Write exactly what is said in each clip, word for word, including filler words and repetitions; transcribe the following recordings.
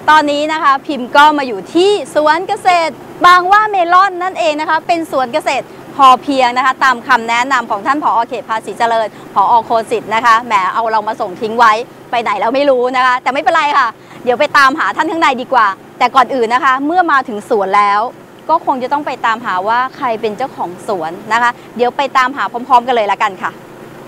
ตอนนี้นะคะพิมพ์ก็มาอยู่ที่สวนเกษตรบางว่าเมลอนนั่นเองนะคะเป็นสวนเกษตรพอเพียงนะคะตามคำแนะนำของท่านผอ.เขตภาษีเจริญผอ.โคสิทธิ์นะคะแหมเอาเรามาส่งทิ้งไว้ไปไหนเราไม่รู้นะคะแต่ไม่เป็นไรค่ะเดี๋ยวไปตามหาท่านข้างในดีกว่าแต่ก่อนอื่นนะคะเมื่อมาถึงสวนแล้วก็คงจะต้องไปตามหาว่าใครเป็นเจ้าของสวนนะคะเดี๋ยวไปตามหาพร้อมๆกันเลยละกันค่ะ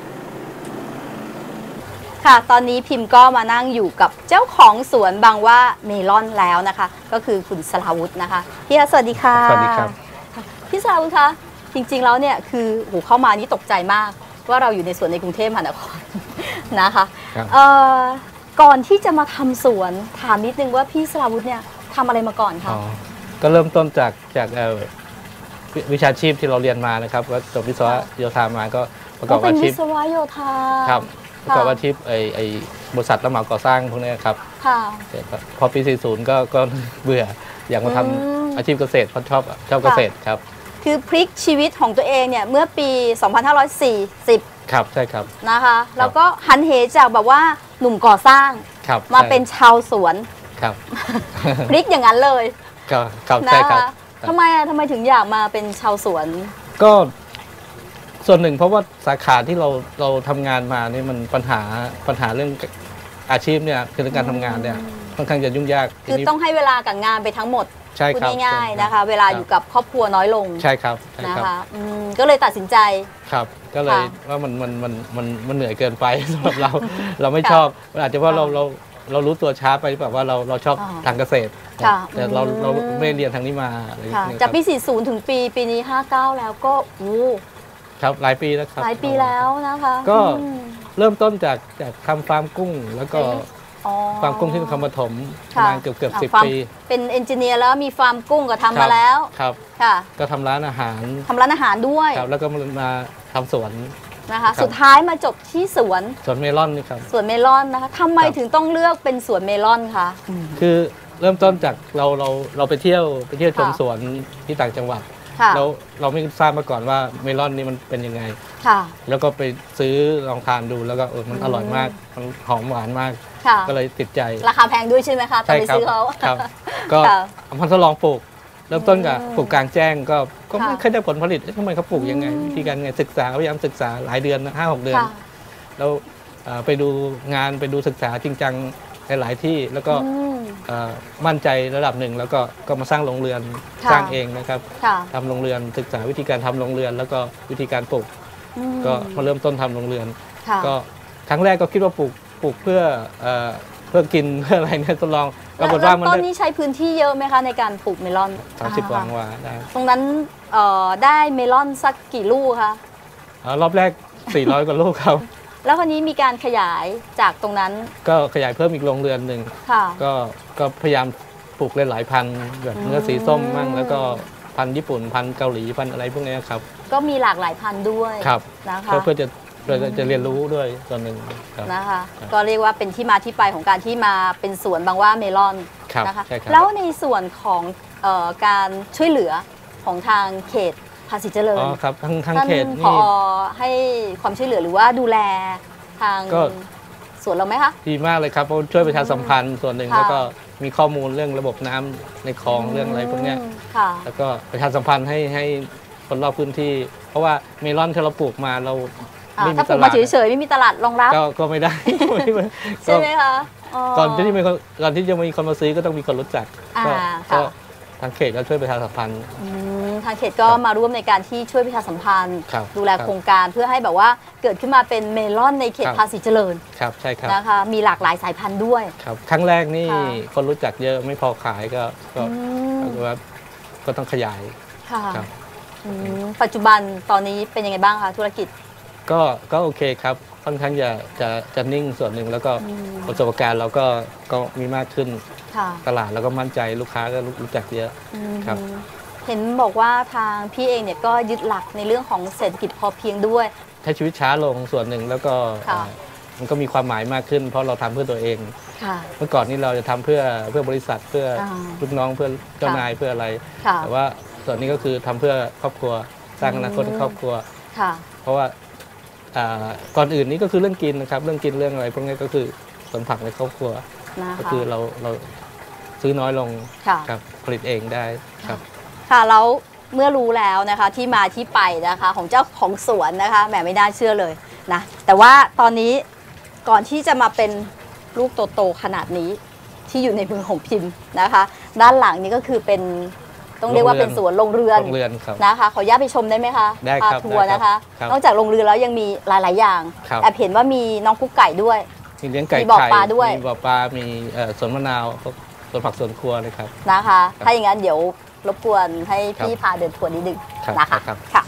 ค่ะตอนนี้พิมพ์ก็มานั่งอยู่กับเจ้าของสวนบางว่าเมลอนแล้วนะคะก็คือคุณสราวุธนะคะพี่สวัสดีค่ะสวัสดีครับพี่สราวุธคะจริงๆแล้วเนี่ยคือโหเข้ามานี่ตกใจมากว่าเราอยู่ในสวนในกรุงเทพมหานครนะคะก่อนที่จะมาทำสวนถามนิดนึงว่าพี่สราวุธเนี่ยทำอะไรมาก่อนคะก็เริ่มต้นจากจากวิชาชีพที่เราเรียนมานะครับก็จบวิศวะโยธามาก็ประกอบอาชีพเป็นวิศวะโยธาครับประกอบอาชีพไอไอบริษัทรับเหมาก่อสร้างพวกนี้ครับพอปีสี่สิบก็ก็เบื่ออยากมาทำอาชีพเกษตรเพราะชอบชอบเกษตรครับคือพลิกชีวิตของตัวเองเนี่ยเมื่อปีสองพันห้าร้อยสี่สิบครับใช่ครับนะคะแล้วก็หันเหจากแบบว่าหนุ่มก่อสร้างมาเป็นชาวสวนครับพลิกอย่างนั้นเลยครับครับใช่ครับทำไมอ่ะทำไมถึงอยากมาเป็นชาวสวนก็ส่วนหนึ่งเพราะว่าสาขาที่เราเราทำงานมาเนี่ยมันปัญหาปัญหาเรื่องอาชีพเนี่ยคือเรื่องการทำงานเนี่ยค่อนข้างจะยุ่งยากคือต้องให้เวลากับงานไปทั้งหมดใช่ครับพูดง่ายๆนะคะเวลาอยู่กับครอบครัวน้อยลงใช่ครับนะคะก็เลยตัดสินใจครับก็เลยว่ามันมันมันมันมันเหนื่อยเกินไปสำหรับเราเราไม่ชอบอาจจะว่าเราเราเรารู้ตัวช้าไปแบบว่าเราเราชอบทางเกษตรแต่เราเราไม่เรียนทางนี้มาจากปีสี่สิบถึงปีปีนี้ห้าเก้าแล้วก็โอ้ครับหลายปีแล้วครับหลายปีแล้วนะคะก็เริ่มต้นจากจากทำฟาร์มกุ้งแล้วก็ฟาร์มกุ้งที่นครปฐมประมาณเกือบเกือบสิบปีเป็นเอนจิเนียร์แล้วมีฟาร์มกุ้งก็ทำมาแล้วครับค่ะก็ทำร้านอาหารทำร้านอาหารด้วยครับแล้วก็มาทำสวนนะคะสุดท้ายมาจบที่สวนสวนเมลอนนี่ครับสวนเมลอนนะคะทำไมถึงต้องเลือกเป็นสวนเมลอนคะคือเริ่มต้นจากเราเราเราไปเที่ยวไปเที่ยวชมสวนที่ต่างจังหวัดเราเราไม่ทราบมาก่อนว่าเมลอนนี่มันเป็นยังไงแล้วก็ไปซื้อลองทานดูแล้วก็เออมันอร่อยมากมันหอมหวานมากก็เลยติดใจราคาแพงด้วยใช่ไหมคะตอนไปซื้อเขาครับก็เอาพันธุ์ลองปลูกเริ่มต้นกับปลูกกลางแจ้งก็ก็ไม่เคยได้ผลผลิตทำไมเขาปลูกยังไงวิธีการไงศึกษาพยายามศึกษาหลายเดือนนะห้าหกเดือนแล้วไปดูงานไปดูศึกษาจริงจังหลายที่แล้วก็มั่นใจระดับหนึ่งแล้วก็ก็มาสร้างโรงเรือนสร้างเองนะครับทำโรงเรือนศึกษาวิธีการทำโรงเรือนแล้วก็วิธีการปลูกก็มาเริ่มต้นทำโรงเรือนก็ครั้งแรกก็คิดว่าปลูกปลูกเพื่อเพื่อกินเพื่ออะไรเนี่ยทดลองปรากฏว่ามันต้นนี้ใช้พื้นที่เยอะไหมคะในการปลูกเมลอนสามสิบวางวาได้ตรงนั้นได้เมลอนสักกี่ลูกคะรอบแรกสี่ร้อยกว่าลูกครับแล้วคราวนี้มีการขยายจากตรงนั้นก็ขยายเพิ่มอีกโรงเรือนหนึ่งก็ก็พยายามปลูกหลายพันธุ์แบบเนื้อสีส้มมั่งแล้วก็พันธุ์ญี่ปุ่นพันธุ์เกาหลีพันธุ์อะไรพวกนี้ครับก็มีหลากหลายพันธุ์ด้วยนะคะเพื่อจะเราจะเรียนรู้ด้วยส่วนหนึ่งนะคะก็เรียกว่าเป็นที่มาที่ไปของการที่มาเป็นสวนบางว่าเมลอนนะคะแล้วในส่วนของการช่วยเหลือของทางเขตภาษีเจริญครับทางทางเขตนี่พอให้ความช่วยเหลือหรือว่าดูแลทางสวนเราไหมคะดีมากเลยครับเพราะช่วยประชาสัมพันธ์ส่วนหนึ่งแล้วก็มีข้อมูลเรื่องระบบน้ำในคลองเรื่องอะไรพวกนี้แล้วก็ประชาสัมพันธ์ให้ให้คนรอบพื้นที่เพราะว่าเมลอนที่เราปลูกมาเราไม่มีตลาดเฉยๆไม่มีตลาดรองรับก็ไม่ได้ใช่ไหมคะก่อนที่มีก่อนที่จะมีคนมาซื้อก็ต้องมีคนรู้จักก็ทางเขตก็ช่วยประชาสัมพันธ์ทางเขตก็มาร่วมในการที่ช่วยประชาสัมพันธ์ดูแลโครงการเพื่อให้แบบว่าเกิดขึ้นมาเป็นเมลอนในเขตภาษีเจริญครับใช่ครับนะคะมีหลากหลายสายพันธุ์ด้วยครับครั้งแรกนี่คนรู้จักเยอะไม่พอขายก็ก็ว่าก็ต้องขยายค่ะปัจจุบันตอนนี้เป็นยังไงบ้างคะธุรกิจก็ก็โอเคครับค่อนข้างจะจะจะนิ่งส่วนหนึ่งแล้วก็ประสบการณ์เราก็ก็มีมากขึ้นตลาดแล้วก็มั่นใจลูกค้าก็รู้จักเยอะครับเห็นบอกว่าทางพี่เองเนี่ยก็ยึดหลักในเรื่องของเศรษฐกิจพอเพียงด้วยใช้ชีวิตช้าลงส่วนหนึ่งแล้วก็มันก็มีความหมายมากขึ้นเพราะเราทำเพื่อตัวเองเมื่อก่อนนี้เราจะทำเพื่อเพื่อบริษัทเพื่อลูกน้องเพื่อเจ้านายเพื่ออะไรแต่ว่าส่วนนี้ก็คือทำเพื่อครอบครัวสร้างอนาคตให้ครอบครัวเพราะว่าก่อนอื่นนี้ก็คือเรื่องกินนะครับเรื่องกินเรื่องอะไรพวกนี้ก็คือส่วนผักในครอบครัวก็คือเราเราซื้อน้อยลงค่ะครับผลิตเองได้ครับค่ะแล้วเมื่อรู้แล้วนะคะที่มาที่ไปนะคะของเจ้าของสวนนะคะแหมไม่น่าเชื่อเลยนะแต่ว่าตอนนี้ก่อนที่จะมาเป็นลูกโตๆขนาดนี้ที่อยู่ในมือของพิมพ์นะคะ ด้านหลังนี้ก็คือเป็นต้องเรียกว่าเป็นสวนโรงเรือนโรงเรือนครับนะคะขออนุญาตไปชมได้ไหมคะได้ครับพาทัวร์ได้ครับนะคะครับนอกจากโรงเรือนแล้วยังมีหลาย ๆ อย่างครับแอบเห็นว่ามีน้องกุ๊กไก่ด้วยมีเลี้ยงไก่มีบ่อไข่ปลาด้วยมีบ่อปลา มีเอ่อสวนมะนาวสวนผักสวนครัวเลยครับนะคะ ถ้าอย่างนั้นเดี๋ยวรบกวนให้พี่ครับพาเดินทัวร์นิดนึงครับนะคะครับค่ะ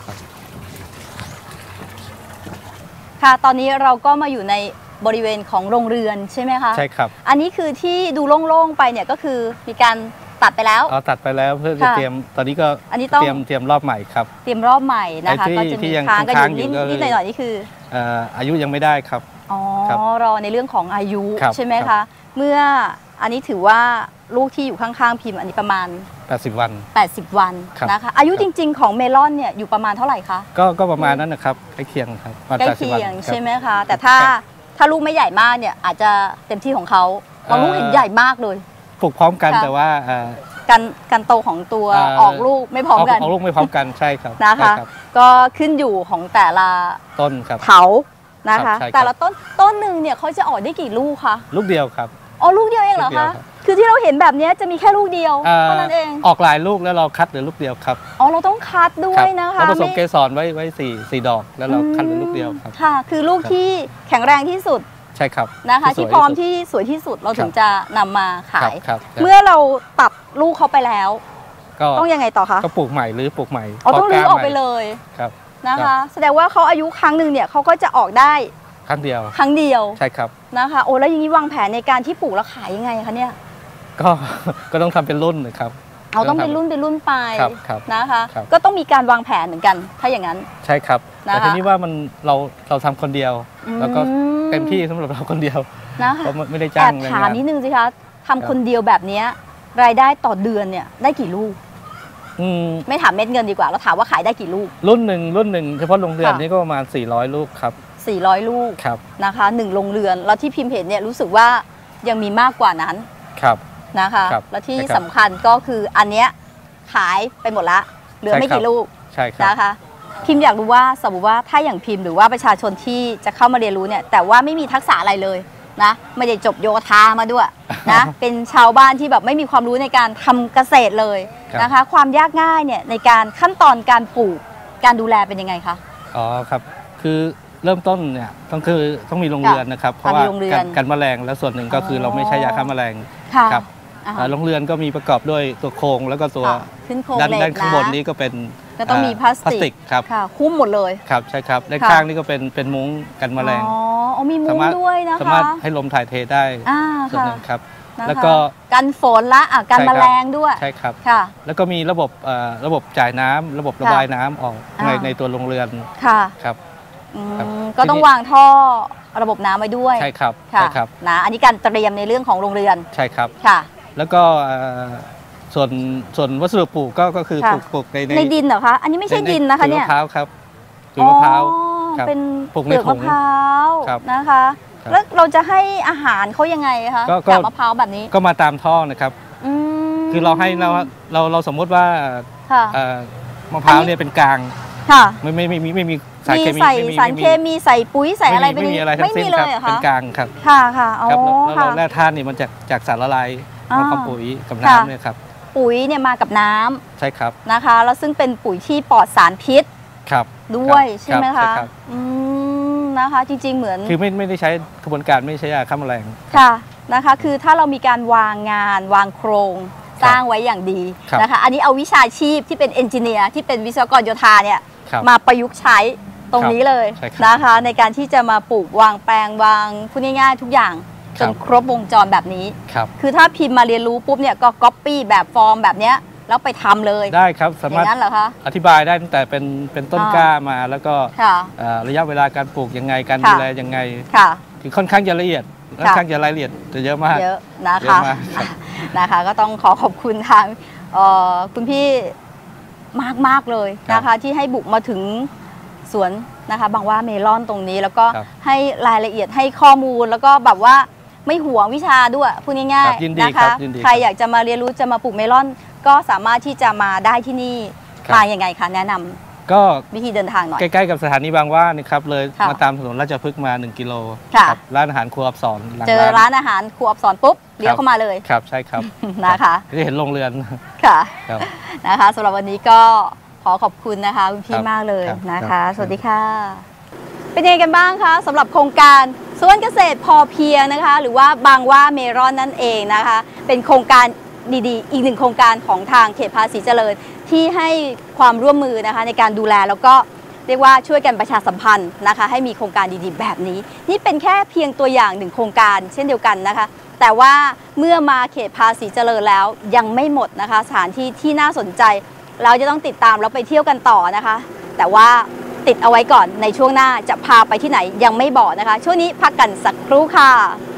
ค่ะตอนนี้เราก็มาอยู่ในบริเวณของโรงเรือนใช่ไหมคะใช่ครับอันนี้คือที่ดูโล่งๆไปเนี่ยก็คือมีการตัดไปแล้วเอาตัดไปแล้วเพื่อจะค่ะเตรียมตอนนี้ก็อันนี้ต้องเตรียมเตรียมรอบใหม่ครับเตรียมรอบใหม่นะคะไอ้ที่ก็จะที่มียังค้างกันอค้างยู่อยู่นิดก็นิดหน่อยๆนี่คือเอ่ออายุยังไม่ได้ครับอ๋อครับรอในเรื่องของอายุครับใช่ไหมครัคะบเมื่ออันนี้ถือว่าลูกที่อยู่ข้างๆพิมพ์อันนี้ประมาณแปดสิบวันแปดสิบ วันครับนะคะ อายุครับจริง ๆ ของเมลอนเนี่ยอยู่ประมาณเท่าไหร่คะก็ก็ประมาณนั้นนะครับใกล้เคียงครับประมาณใกล้แปดสิบเคีวันยงครับใช่ไหมคะ แต่ถ้าครับถ้าลูกไม่ใหญ่มากเนี่ยอาจจะเต็มที่ของเขาบางลูกเอ่อเห็นใหญ่มากเลยปลูกพร้อมกันค่ะแต่ว่าเอ่อการการโตของตัวเอ่อออกลูกไม่พร้อมกันออกลูกไม่พร้อมกันใช่ครับนะคะใช่รับก็ขึ้นอยู่ของแต่ละต้นครับเถานะครัคะบใช่ครับแต่ละต้นต้นหนึ่งเนี่ยเขาจะออกได้กี่ลูกคะลูกเดียวครับอ๋อลูกเดียวเองเหรอลูกเดียคะวครับคือที่เราเห็นแบบเนี้ยจะมีแค่ลูกเดียวเอ่อเท่านั้นเองออกหลายลูกแล้วเราคัดเหลือลูกเดียวครับอ๋อเราต้องคัดด้วครัยนะคะเราผสมไเกสรไว้ไว้สี่สี่ดอกแล้วเราคัดเหลือลูกเดียวครับค่ะ คือลูกครับที่แข็งแรงที่สุดใช่ครับนะคะที่ที่สวยพร้อมที่สุดที่สวยที่สุดเราครับถึงจะนำมาขายครับครับเมื่อเราตัดลูกเขาไปแล้วก็ต้องยังไงต่อคะก็ปลูกใหม่หรือปลูกใหม่อ๋อต้องรื้อออกไปพเลยครับนะครัคะบแสดงว่าเขาอายุครั้งหนึ่งเนี่ยเขาก็จะออกได้ครั้งเดียวครั้งเดียวใช่ครับนะคะโอ้แล้วอย่างนี้วางแผนในการที่ปลูกแล้วขายยังไงคะเนี่ยก็ ก็ต้องทำเป็นรุ่นนะครับเอาต้องเป็นรุ่นเป็นรุ่นไปครับครับนะคะครับก็ต้องมีการวางแผนเหมือนกัน ถ้าอย่างนั้นใช่ครับนะคะแต่ทีนี้ว่ามันเราเราทำคนเดียวอืมแล้วก็เต็มที่สำหรับเราคนเดียวนะคะเพราะไม่ได้แอจ้างบแรงถามงานนิดนึงสิคะทำคนเดียวแบบเนี้ยรายได้ต่อเดือนเนี่ยได้กี่ลูกอืมไม่ถามเม็ดเงินดีกว่าเราถามว่าขายได้กี่ลูกรุ่นหนึ่งรุ่นหนึ่งเฉพาะโรงเรือนค่ะนี่ก็ประมาณสี่ร้อยลูกครับสี่ร้อยลูกครับนะคะหนึ่งโรงเรือนแล้วที่พิมพ์เห็นเนี่ยรู้สึกว่ายังมีมากกว่านั้นครับนะคะครับและที่ใช่ครับสำคัญก็คืออันเนี้ยขายไปหมดละเหลือใช่ไม่ครับกี่ลูกใช่ครับนะคะพิมพ์อยากรู้ว่าสมมติว่าถ้าอย่างพิมพ์หรือว่าประชาชนที่จะเข้ามาเรียนรู้เนี่ยแต่ว่าไม่มีทักษะอะไรเลยนะไม่ได้จบโยธามาด้วยนะ เป็นชาวบ้านที่แบบไม่มีความรู้ในการทำเกษตรเลยครับนะคะ ความยากง่ายเนี่ยในการขั้นตอนการปลูกการดูแลเป็นยังไงคะอ๋อครับ คือเริ่มต้นเนี่ยต้องคือต้องมีโรงเรือนนะครับ เพราะว่ามีโรงเรือนการการแมลงและส่วนหนึ่งก็คือเราไม่ใช้ยาฆ่าแมลงค่ะครับอ่าอ่าโรงเรือนก็มีประกอบด้วยตัวโครงแล้วก็ตัวค่ะขึ้นโครงด้านเหล็กด้านข้างบนนะนี้ก็เป็นก็ต้องมีพลาสติกครับค่ะคุ้มหมดเลยครับใช่ครับด้านค่ะข้างนี่ก็เป็นเป็นมุ้งกันแมลงอ๋ออ๋อมีมุ้สาง มารถด้วยนะสาคะมารถให้ลมถ่ายเทได้อ่าส่วนค่ะหนึ่งครับนะคะแล้วก็กันฝนละอ่ะกันใช่แมครับลงด้วยใช่ครับค่ะแล้วก็มีระบบเอ่อระบบจ่ายน้ำระบบระค่ะบายน้ำออกในอ่าในตัวโรงเรือนค่ะครับอืมครับก็ต้องทีนี้วางท่อระบบน้ำไว้ด้วยใช่ครับค่ะใช่ครับนะอันนี้การเตรียมในเรื่องของโรงเรือนใช่ครับค่ะแล้วก็เอ่อส่วนส่วนวัสดุปลูกก็ก็คือค่ะปลูกปลูกในในดินเหรอคะอันนี้ไม่ใช่ดินนะคะเนี่ยมะพร้าวครับถุงมะพร้าวอ๋อครับเป็นปลูกเปในลือกถุมะงพร้าวครับนะคะครับแล้วเราจะให้อาหารเขายังไงคะก็ก็จากมะพร้าวแบบนี้ก็มาตามท่อนะครับอืมคือเราให้เราเราเราสมมติว่าค่ะเอ่อมะพร้าวอันนี้เนี่ยเป็นกลางค่ะไม่ไม่ไม่ไม่ไม่มีสารมีเคมีใส่ไม่มีสารไม่มีเคมีใส่ปุ๋ยใส่อะไรไปไม่มีในอะไรทั้งสิ้นเลครับยเหรอเป็นคะกลางครับค่ะค่ะอ๋อครับแล้วแล้วค่ะเราแร่ธาตุนี่มันจากจากสารละลายอ่ามากับปุ๋ยกับค่ะน้ำเนี่ยครับปุ๋ยเนี่ยมากับน้ำใช่ครับนะคะแล้วซึ่งเป็นปุ๋ยที่ปลอดสารพิษครับด้วยครับใช่ไหมครัคะบใช่ครับอืมนะคะ จริงๆเหมือนคือไม่ไม่ได้ใช้กระบวนการไม่ใช้ยาฆ่าแมลงค่ะนะคะ คือถ้าเรามีการวางงานวางโครงครับสร้างไว้อย่างดีครับนะคะ อันนี้เอาวิชาชีพที่เป็นเอนจิเนียร์ที่เป็นวิศวกรโยธาเนี่ยครับมาประยุกต์ใช้ตรงนี้เลยใช่ครับนะคะ ในการที่จะมาปลูกวางแปลงวางพูดง่ายๆทุกอย่างคจรับนครบวงจรแบบนี้ครับคือถ้าพิมพ์มาเรียนรู้ปุ๊บเนี่ยก็ก๊อปปี้แบบฟอร์มแบบเนี้ยแล้วไปทำเลยได้ครับสาอมารถย่างนั้นเหรอคะอธิบายได้ตั้งแต่เป็นเป็นต้นอ่ากล้ามาแล้วก็ค่ะเอ่อระยะเวลาการปลูกยังไงการค่ะดูแลยังไงค่ะคือค่อนข้างจะละเอียดค่อนข้างจะรายละเอียดจะเยอะมากเยอะนะเยคะอะมากครับนะคะ ก็ต้องขอขอบคุณทางเอ่อคุณพี่มากมากๆเลยนะคะ ที่ให้บุกมาถึงสวนนะคะบางว่าเมลอนตรงนี้ แล้วก็ครับให้รายละเอียดให้ข้อมูลแล้วก็แบบว่าไม่หวงวิชาด้วยพูดง่ายๆนะคะใครอยากจะมาเรียนรู้จะมาปลูกเมลอนก็สามารถที่จะมาได้ที่นี่มาอย่างไงคะแนะนำก็วิธีเดินทางหน่อยใกล้ๆกับสถานีบางหว่านี่ครับเลยมาตามถนนราชพฤกษ์มาหนึ่งกิโลร้านอาหารครัวอับสรเจอร้านอาหารครัวอับสรปุ๊บเลี้ยวเข้ามาเลยครับใช่ครับนะคะจะเห็นโรงเรือนค่ะนะคะสำหรับวันนี้ก็ขอขอบคุณนะคะคุณพี่มากเลยนะคะสวัสดีค่ะเป็นยังไงกันบ้างคะสำหรับโครงการสวนเกษตรพอเพียงนะคะหรือว่าบางหว่าเมลอนนั่นเองนะคะเป็นโครงการดีๆอีกหนึ่งโครงการของทางเขตภาษีเจริญที่ให้ความร่วมมือนะคะในการดูแลแล้วก็เรียกว่าช่วยกันประชาสัมพันธ์นะคะให้มีโครงการดีๆแบบนี้นี่เป็นแค่เพียงตัวอย่างหนึ่งโครงการเช่นเดียวกันนะคะแต่ว่าเมื่อมาเขตภาษีเจริญแล้วยังไม่หมดนะคะสถานที่ที่น่าสนใจเราจะต้องติดตามแล้วไปเที่ยวกันต่อนะคะแต่ว่าติดเอาไว้ก่อนในช่วงหน้าจะพาไปที่ไหนยังไม่บอกนะคะช่วงนี้พักกันสักครู่ค่ะ